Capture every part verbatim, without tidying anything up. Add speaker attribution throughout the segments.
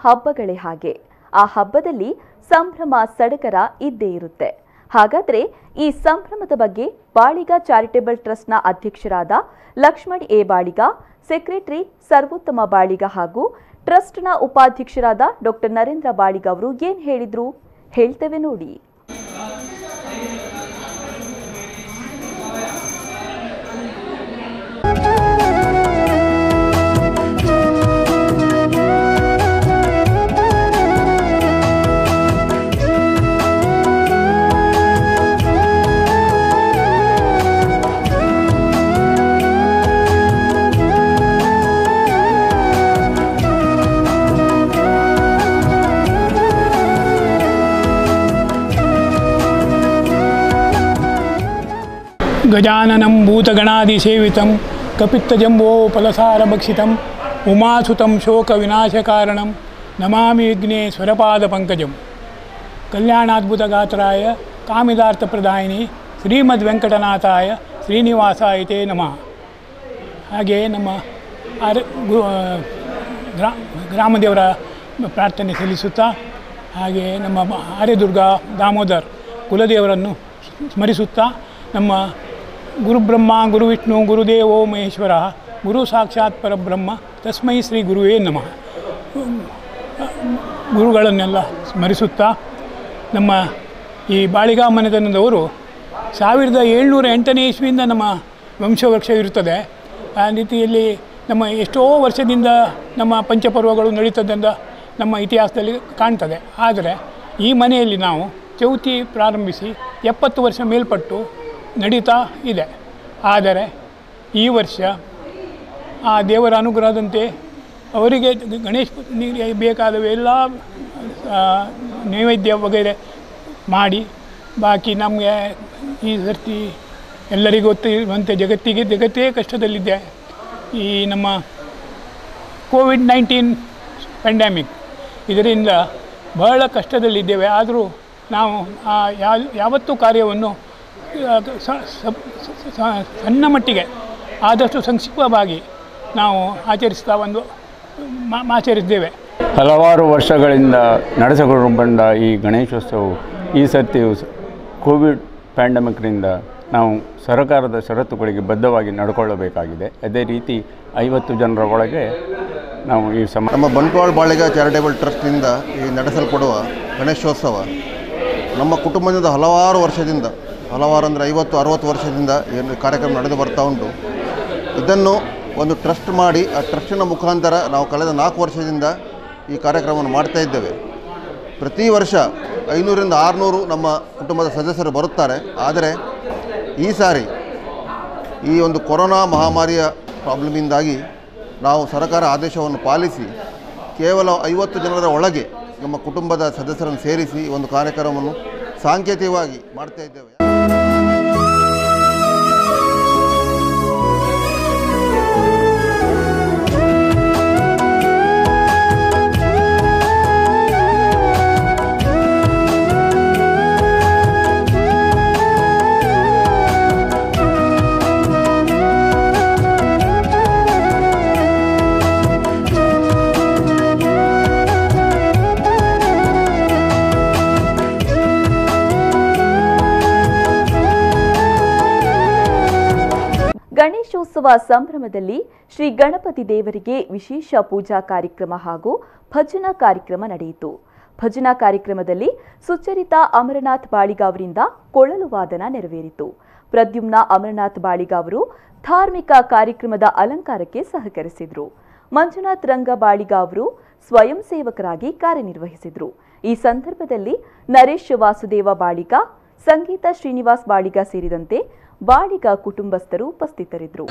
Speaker 1: ಹಬ್ಬಗಳೇ ಹಾಗೆ. ಆ ಹಬ್ಬದಲ್ಲಿ ಸಂಭ್ರಮ ಸಡಗರ ಇದ್ದೇ ಇರುತ್ತೆ. ಹಾಗಾದ್ರೆ ಈ ಸಂಭ್ರಮದ ಬಗ್ಗೆ ಬಾಳಿಗ ಚಾರಿಟೇಬಲ್ ಟ್ರಸ್ಟ್ನ ಅಧ್ಯಕ್ಷರಾದ ಲಕ್ಷ್ಮಣ್ ಎ ಬಾಳಿಗ, ಸೆಕ್ರೆಟರಿ ಸರ್ವೋತ್ತಮ ಬಾಳಿಗ ಹಾಗೂ ಟ್ರಸ್ಟ್ನ ಉಪಾಧ್ಯಕ್ಷರಾದ ಡಾಕ್ಟರ್ ನರೇಂದ್ರ ಬಾಳಿಗ ಅವರು ಏನ್ ಹೇಳಿದ್ರು ಹೇಳ್ತೇವೆ ನೋಡಿ.
Speaker 2: ಗಜಾನನಂ ಭೂತಗಣಾದಿಸೇವಿತಂ ಕಪಿತ್ತಜಂಬೋಪಲಸಾರಭಕ್ಷಿತಂ ಉಮಾಸುತಂ ಶೋಕವಿನಾಶಕಾರಣಂ ನಮಾಮಿ ವಿಘ್ನೇಶ್ವರಪಾದಪಂಕಜಂ. ಕಲ್ಯಾಣಾದ್ಭುತಗಾತ್ರಾಯ ಕಾಮಿದಾರ್ಥಪ್ರದಾಯಿನಿ ಶ್ರೀಮದ್ ವೆಂಕಟನಾಥಾಯ ಶ್ರೀನಿವಾಸಾಯ ನಮಃ. ಹಾಗೆ ನಮ್ಮ ಆರ ಗ್ರಾ ಗ್ರಾಮದೇವರ ಪ್ರಾರ್ಥನೆ ಸಲ್ಲಿಸುತ್ತಾ, ಹಾಗೆ ನಮ್ಮ ಆರ್ಯದುರ್ಗ ದಾಮೋದರ್ ಕುಲದೇವರನ್ನು ಸ್ಮರಿಸುತ್ತಾ, ನಮ್ಮ ಗುರುಬ್ರಹ್ಮ ಗುರುವಿಷ್ಣು ಗುರುದೇವೋ ಮಹೇಶ್ವರ ಗುರು ಸಾಕ್ಷಾತ್ ಪರಬ್ರಹ್ಮ ತಸ್ಮೈ ಶ್ರೀ ಗುರುವೇ ನಮಃ ಗುರುಗಳನ್ನೆಲ್ಲ ಸ್ಮರಿಸುತ್ತಾ, ನಮ್ಮ ಈ ಬಾಳಿಗ ಮನೆತನದವರು ಸಾವಿರದ ಏಳ್ನೂರ ಎಂಟನೇ ಇಸ್ವಿಯಿಂದ ನಮ್ಮ ವಂಶವೃಕ್ಷ ಇರುತ್ತದೆ. ಆ ರೀತಿಯಲ್ಲಿ ನಮ್ಮ ಎಷ್ಟೋ ವರ್ಷದಿಂದ ನಮ್ಮ ಪಂಚಪರ್ವಗಳು ನಡೀತದಂತ ನಮ್ಮ ಇತಿಹಾಸದಲ್ಲಿ ಕಾಣ್ತದೆ. ಆದರೆ ಈ ಮನೆಯಲ್ಲಿ ನಾವು ಚೌತಿ ಪ್ರಾರಂಭಿಸಿ ಎಪ್ಪತ್ತು ವರ್ಷ ಮೇಲ್ಪಟ್ಟು ನಡೀತಾ ಇದೆ. ಆದರೆ ಈ ವರ್ಷ ಆ ದೇವರ ಅನುಗ್ರಹದಂತೆ ಅವರಿಗೆ ಗಣೇಶ ಬೇಕಾದವೆಲ್ಲ ನೈವೇದ್ಯ ವಗೈರೆ ಮಾಡಿ, ಬಾಕಿ ನಮಗೆ ಈ ಸರ್ತಿ ಎಲ್ಲರಿಗೂ ಗೊತ್ತಿರುವಂತೆ ಜಗತ್ತಿಗೆ ಜಗತ್ತೇ ಕಷ್ಟದಲ್ಲಿದೆ. ಈ ನಮ್ಮ ಕೋವಿಡ್ ನೈನ್ಟೀನ್ ಪ್ಯಾಂಡಮಿಕ್ ಇದರಿಂದ ಬಹಳ ಕಷ್ಟದಲ್ಲಿದ್ದೇವೆ. ಆದರೂ ನಾವು ಆ ಯಾವತ್ತೂ ಕಾರ್ಯವನ್ನು ಸಣ್ಣ ಮಟ್ಟಿಗೆ ಆದಷ್ಟು ಸಂಕ್ಷಿಪ್ತವಾಗಿ ನಾವು ಆಚರಿಸ್ತಾ ಒಂದು ಆಚರಿಸಿದ್ದೇವೆ.
Speaker 3: ಹಲವಾರು ವರ್ಷಗಳಿಂದ ನಡೆಸಿಕೊಂಡು ಬಂದ ಈ ಗಣೇಶೋತ್ಸವವು ಈ ಸರ್ತಿಯು ಕೋವಿಡ್ ಪ್ಯಾಂಡಮಿಕ್ನಿಂದ ನಾವು ಸರ್ಕಾರದ ಷರತ್ತುಗಳಿಗೆ ಬದ್ಧವಾಗಿ ನಡ್ಕೊಳ್ಳಬೇಕಾಗಿದೆ. ಅದೇ ರೀತಿ ಐವತ್ತು ಜನರ ಒಳಗೆ ನಾವು ಈ ಸಮ
Speaker 4: ನಮ್ಮ ಬಂಟ್ವಾಳ ಬಾಳಿಗ ಚಾರಿಟೇಬಲ್ ಟ್ರಸ್ಟ್ನಿಂದ ಈ ನಡೆಸಲ್ಪಡುವ ಗಣೇಶೋತ್ಸವ ನಮ್ಮ ಕುಟುಂಬದಿಂದ ಹಲವಾರು ವರ್ಷದಿಂದ, ಹಲವಾರು ಅಂದರೆ ಐವತ್ತು ಅರುವತ್ತು ವರ್ಷದಿಂದ ಏನು ಕಾರ್ಯಕ್ರಮ ನಡೆದು ಬರ್ತಾ ಉಂಟು. ಇದನ್ನು ಒಂದು ಟ್ರಸ್ಟ್ ಮಾಡಿ ಆ ಟ್ರಸ್ಟಿನ ಮುಖಾಂತರ ನಾವು ಕಳೆದ ನಾಲ್ಕು ವರ್ಷದಿಂದ ಈ ಕಾರ್ಯಕ್ರಮವನ್ನು ಮಾಡ್ತಾ ಇದ್ದೇವೆ. ಪ್ರತಿ ವರ್ಷ ಐನೂರಿಂದ ಆರುನೂರು ನಮ್ಮ ಕುಟುಂಬದ ಸದಸ್ಯರು ಬರುತ್ತಾರೆ. ಆದರೆ ಈ ಸಾರಿ ಈ ಒಂದು ಕೊರೋನಾ ಮಹಾಮಾರಿಯ ಪ್ರಾಬ್ಲಮಿಂದಾಗಿ ನಾವು ಸರ್ಕಾರ ಆದೇಶವನ್ನು ಪಾಲಿಸಿ ಕೇವಲ ಐವತ್ತು ಜನರ ಒಳಗೆ ನಮ್ಮ ಕುಟುಂಬದ ಸದಸ್ಯರನ್ನು ಸೇರಿಸಿ ಒಂದು ಕಾರ್ಯಕ್ರಮವನ್ನು ಸಾಂಕೇತಿಕವಾಗಿ ಮಾಡ್ತಾ ಇದ್ದೇವೆ.
Speaker 1: ಗಣೇಶೋತ್ಸವ ಸಂಭ್ರಮದಲ್ಲಿ ಶ್ರೀ ಗಣಪತಿ ದೇವರಿಗೆ ವಿಶೇಷ ಪೂಜಾ ಕಾರ್ಯಕ್ರಮ ಹಾಗೂ ಭಜನಾ ಕಾರ್ಯಕ್ರಮ ನಡೆಯಿತು. ಭಜನಾ ಕಾರ್ಯಕ್ರಮದಲ್ಲಿ ಸುಚರಿತಾ ಅಮರನಾಥ್ ಬಾಳಿಗ ಅವರಿಂದ ಕೊಳಲು ವಾದನ ನೆರವೇರಿತು. ಪ್ರದ್ಯುಮ್ನ ಅಮರನಾಥ್ ಬಾಳಿಗ ಅವರು ಧಾರ್ಮಿಕ ಕಾರ್ಯಕ್ರಮದ ಅಲಂಕಾರಕ್ಕೆ ಸಹಕರಿಸಿದರು. ಮಂಜುನಾಥ್ ರಂಗ ಬಾಳಿಗ ಅವರು ಸ್ವಯಂ ಸೇವಕರಾಗಿ ಕಾರ್ಯನಿರ್ವಹಿಸಿದರು. ಈ ಸಂದರ್ಭದಲ್ಲಿ ನರೇಶ್ ವಾಸುದೇವ ಬಾಳಿಗ, ಸಂಗೀತ ಶ್ರೀನಿವಾಸ್ ಬಾಳಿಗ ಸೇರಿದಂತೆ ಬಾಳಿಗ ಕುಟುಂಬಸ್ಥರು ಉಪಸ್ಥಿತರಿದ್ದರು.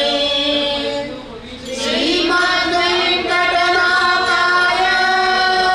Speaker 5: ಶ್ರೀಮದ್ ವೆಂಕಟನಾಥಾಯ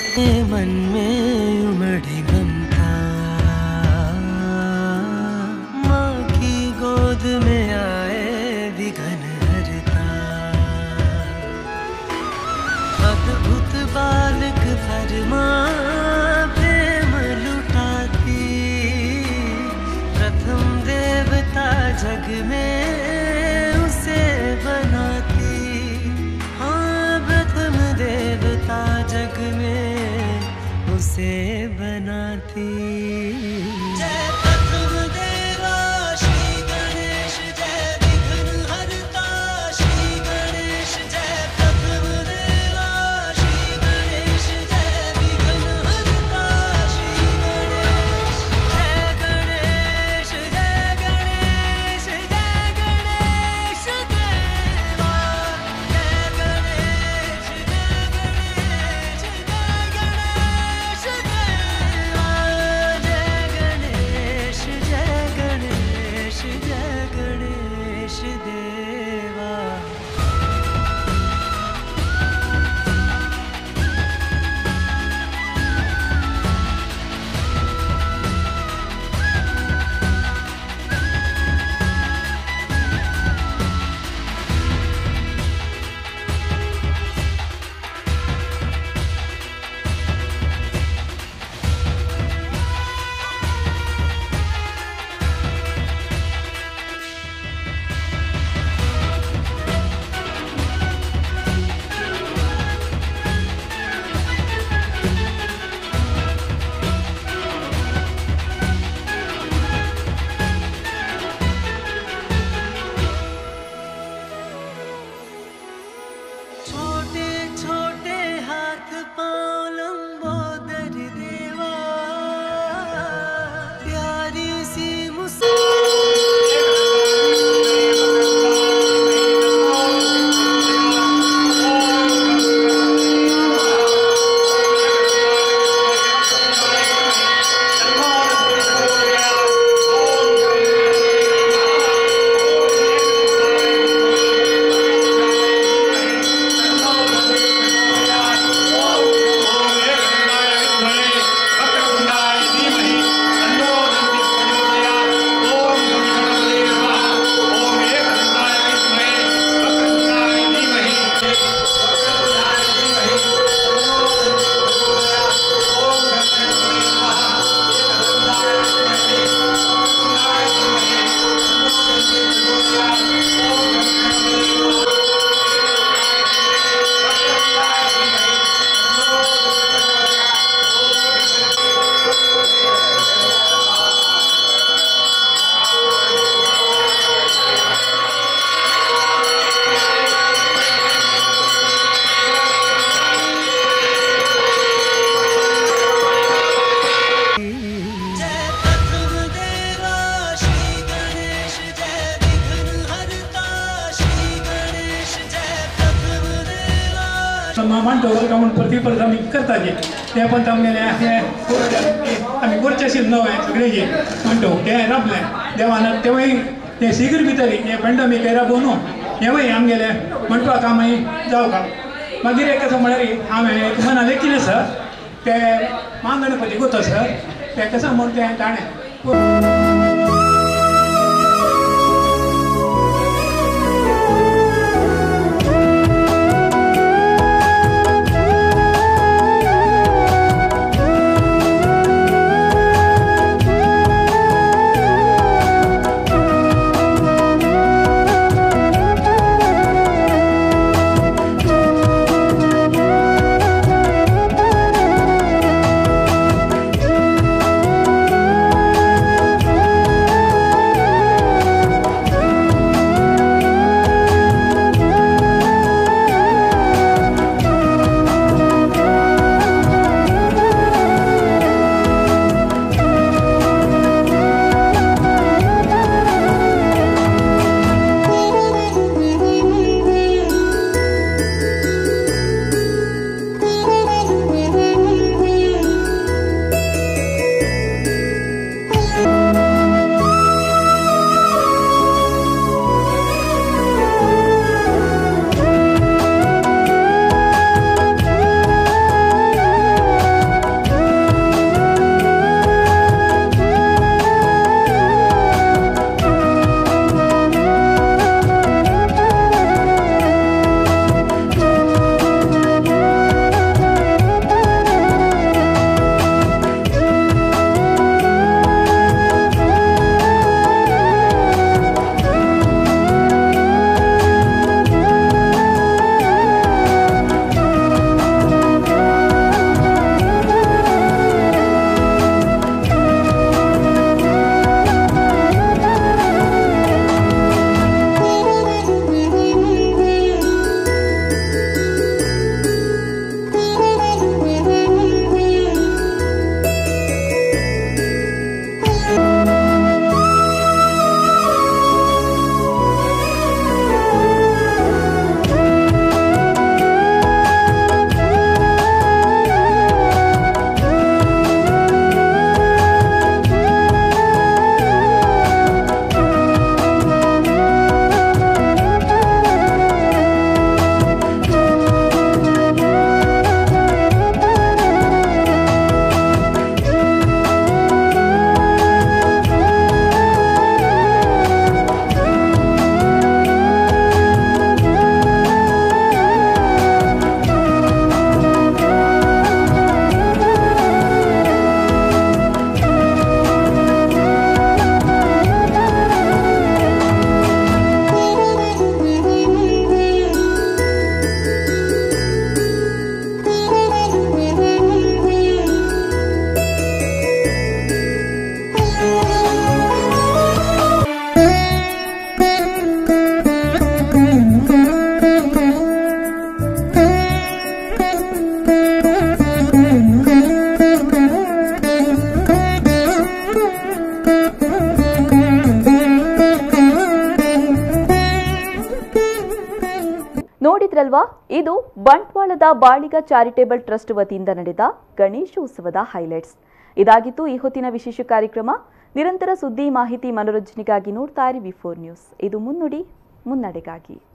Speaker 6: मन में उमड़ी ममता माँ की गोद में आए विघन हरता अद्भुत बालक फरमा प्रेम लुटाती प्रथम देवता जग में उसे बनाती हाँ प्रथम देवता जग में उसे बनाती जय प्रथम देवा श्री गणेश जय विघ्न हरता श्री गणेश जय प्रथम देवा श्री गणेश जय विघ्न हरता श्री गणेश जय गणेश जय गणेश जय गणेश देवा जय गणेश जय गणेश जय गणेश देवा जय गणेश जय गणेश जय गणेश देवा छोटे छोटे हाथ पाँव लंबोदर देवा प्यारी सी
Speaker 2: मानतो म्हणून प्रतिपर्धा आमी करताचे ते पण आमगेले आमी करचेशीच नवे सगळेचे म्हणतो ते राबले देवान तेवूय ते शिगीर भितरी हे पेंडमीक राबोवन हेवूय आमगेले म्हणपा कामय जावका मागीर एक कसो म्हळ्यार हांवें एक मना लेखिल्लें सर ते महागणपती गोतो सर ते कसो म्हूण ते ताणें
Speaker 1: ನೋಡಿದ್ರಲ್ವಾ, ಇದು ಬಂಟ್ವಾಳದ ಬಾಳಿಗ ಚಾರಿಟೇಬಲ್ ಟ್ರಸ್ಟ್ ವತಿಯಿಂದ ನಡೆದ ಗಣೇಶೋತ್ಸವದ ಹೈಲೈಟ್ಸ್. ಇದಾಗಿತ್ತು ಈ ಹೊತ್ತಿನ ವಿಶೇಷ ಕಾರ್ಯಕ್ರಮ. ನಿರಂತರ ಸುದ್ದಿ, ಮಾಹಿತಿ, ಮನೋರಂಜನೆಗಾಗಿ ನೋಡ್ತಾ ಇರಿ ವಿ ಫೋರ್ ನ್ಯೂಸ್. ಇದು ಮುನ್ನುಡಿ, ಮುನ್ನಡೆಗಾಗಿ.